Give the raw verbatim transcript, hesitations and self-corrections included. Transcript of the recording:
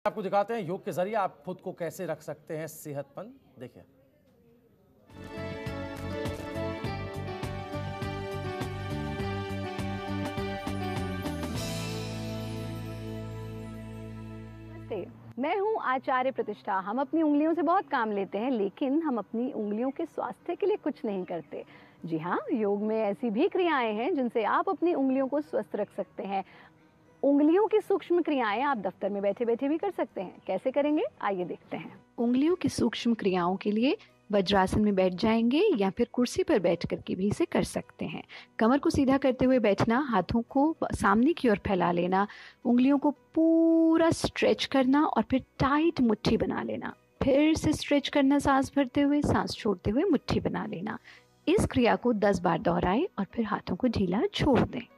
आपको दिखाते हैं योग के जरिए आप खुद को कैसे रख सकते हैं सेहतमंद। देखिए, मैं हूं आचार्य प्रतिष्ठा। हम अपनी उंगलियों से बहुत काम लेते हैं, लेकिन हम अपनी उंगलियों के स्वास्थ्य के लिए कुछ नहीं करते। जी हाँ, योग में ऐसी भी क्रियाएं हैं जिनसे आप अपनी उंगलियों को स्वस्थ रख सकते हैं। उंगलियों की सूक्ष्म क्रियाएं आप दफ्तर में बैठे बैठे भी कर सकते हैं। कैसे करेंगे, आइए देखते हैं। उंगलियों की सूक्ष्म क्रियाओं के लिए वज्रासन में बैठ जाएंगे या फिर कुर्सी पर बैठ करके भी इसे कर सकते हैं। कमर को सीधा करते हुए बैठना, हाथों को सामने की ओर फैला लेना, उंगलियों को पूरा स्ट्रेच करना और फिर टाइट मुट्ठी बना लेना। फिर से स्ट्रेच करना, सांस भरते हुए, सांस छोड़ते हुए मुट्ठी बना लेना। इस क्रिया को दस बार दोहराएं और फिर हाथों को ढीला छोड़ दें।